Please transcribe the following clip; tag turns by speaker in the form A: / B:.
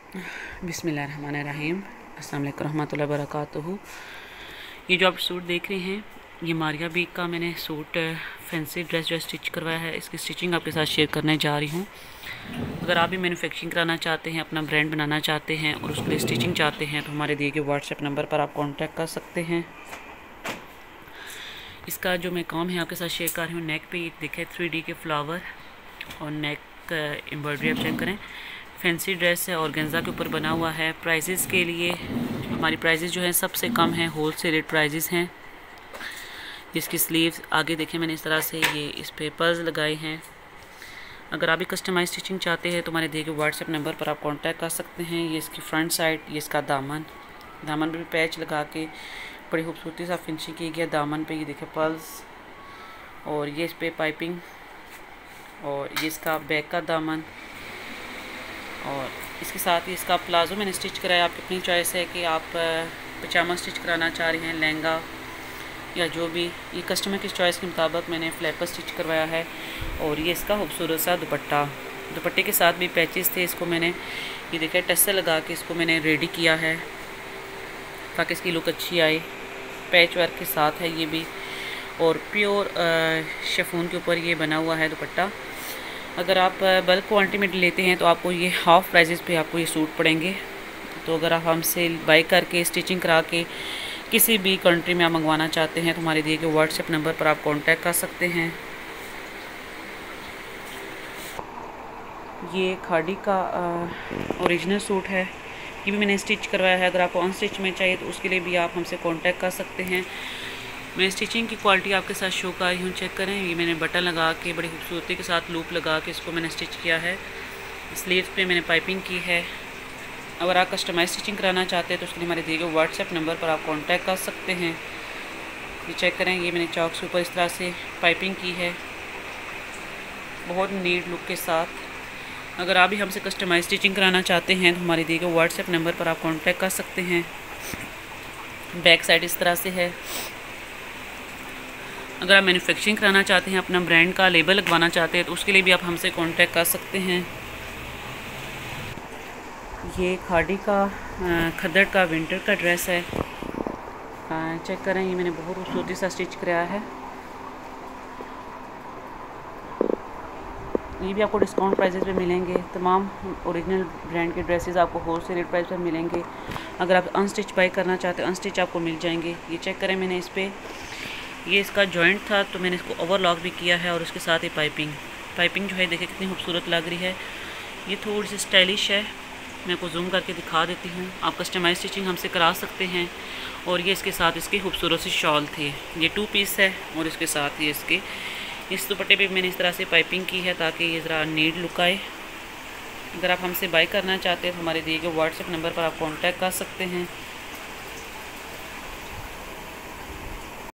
A: बिस्मिल्लाहिर्रहमानिर्रहीम। अस्सलाम वालेकुम रहमतुल्लाहि व बरकातुहू। ये जो आप सूट देख रहे हैं, ये मारिया बीक का मैंने सूट फैंसी ड्रेस जो स्टिच करवाया है, इसकी स्टिचिंग आपके साथ शेयर करने जा रही हूँ। अगर आप भी मैन्युफैक्चरिंग कराना चाहते हैं, अपना ब्रांड बनाना चाहते हैं और उसके लिए स्टिचिंग चाहते हैं, तो हमारे दिए गए व्हाट्सएप नंबर पर आप कॉन्टैक्ट कर सकते हैं। इसका जो मैं काम है आपके साथ शेयर कर रही हूँ। नेक पे देखें 3D के फ्लावर और नेक एम्ब्रॉयडरी आप चेक करें। फैंसी ड्रेस है, ऑर्गेन्जा के ऊपर बना हुआ है। प्राइजेस के लिए हमारी प्राइजेस जो है सबसे कम है, होल सेल रेट प्राइजेस हैं। इसकी स्लीव्स आगे देखें मैंने इस तरह से ये इस पे पर्ल्स लगाए हैं। अगर आप भी कस्टमाइज स्टिचिंग चाहते हैं तो हमारे दिए गए व्हाट्सएप नंबर पर आप कांटेक्ट कर सकते हैं। ये इसकी फ्रंट साइड, ये इसका दामन पर भी पैच लगा के बड़ी खूबसूरती सा फिनिशिंग की गया। दामन पे ये देखें पर्ल्स और ये इस पे पाइपिंग और ये इसका बैक का दामन और इसके साथ ही इसका प्लाजो मैंने स्टिच कराया। आप अपनी चॉइस है कि आप पजामा स्टिच कराना चाह रहे हैं, लहंगा या जो भी, ये कस्टमर की चॉइस के मुताबिक मैंने फ्लैपर स्टिच करवाया है। और ये इसका खूबसूरत सा दुपट्टे के साथ भी पैचेस थे। इसको मैंने ये देखा टस्से लगा के इसको मैंने रेडी किया है ताकि इसकी लुक अच्छी आए। पैच वर्क के साथ है ये भी और प्योर शिफॉन के ऊपर ये बना हुआ है दुपट्टा। अगर आप बल्क क्वांटिटी में लेते हैं तो आपको ये हाफ़ प्राइजेस पे आपको ये सूट पड़ेंगे। तो अगर आप हमसे बाई करके स्टिचिंग करा के किसी भी कंट्री में आप मंगवाना चाहते हैं तो हमारे दिए गए व्हाट्सएप नंबर पर आप कांटेक्ट कर सकते हैं। ये खाड़ी का ओरिजिनल सूट है, ये भी मैंने स्टिच करवाया है। अगर आपको अनस्टिच में चाहिए तो उसके लिए भी आप हमसे कांटेक्ट कर सकते हैं। मैं स्टिचिंग की क्वालिटी आपके साथ शो कर रही हूँ, चेक करें। ये मैंने बटन लगा के बड़ी खूबसूरती के साथ लूप लगा के इसको मैंने स्टिच किया है। स्लीव्स पे मैंने पाइपिंग की है। अगर आप कस्टमाइज स्टिचिंग कराना चाहते हैं तो उसके लिए हमारे दिए गए व्हाट्सएप नंबर पर आप कांटेक्ट कर सकते हैं। ये चेक करें, ये मैंने चौक से ऊपर इस तरह से पाइपिंग की है बहुत नीट लुक के साथ। अगर आप भी हमसे कस्टमाइज स्टिचिंग कराना चाहते हैं तो हमारे दिए गए व्हाट्सएप नंबर पर आप कांटेक्ट कर सकते हैं। बैक साइड इस तरह से है। अगर आप मैन्युफैक्चरिंग कराना चाहते हैं, अपना ब्रांड का लेबल लगवाना चाहते हैं तो उसके लिए भी आप हमसे कांटेक्ट कर सकते हैं। ये खाड़ी का खद्दड़ का विंटर का ड्रेस है, चेक करें। ये मैंने बहुत खूबसूरती सा स्टिच कराया है। ये भी आपको डिस्काउंट प्राइसेस पे मिलेंगे। तमाम ओरिजिनल ब्रांड के ड्रेसेस आपको होल सेल रेट प्राइस पर मिलेंगे। अगर आप अनस्टिच बाई करना चाहते हैं अनस्टिच आपको मिल जाएंगे। ये चेक करें, मैंने इस पर ये इसका जॉइंट था तो मैंने इसको ओवरलॉक भी किया है और उसके साथ ही पाइपिंग जो है देखिए कितनी खूबसूरत लग रही है। ये थोड़ी सी स्टाइलिश है, मैं आपको जूम करके दिखा देती हूँ। आप कस्टमाइज स्टिचिंग हमसे करा सकते हैं। और ये इसके साथ इसकी खूबसूरत सी शॉल थी। ये 2 पीस है और इसके साथ ही इसके इस दुपट्टे पे मैंने इस तरह से पाइपिंग की है ताकि ये ज़रा नीट लुक आए। अगर आप हमसे बाई करना चाहते हैं तो हमारे दिए गए व्हाट्सएप नंबर पर आप कांटेक्ट कर सकते हैं।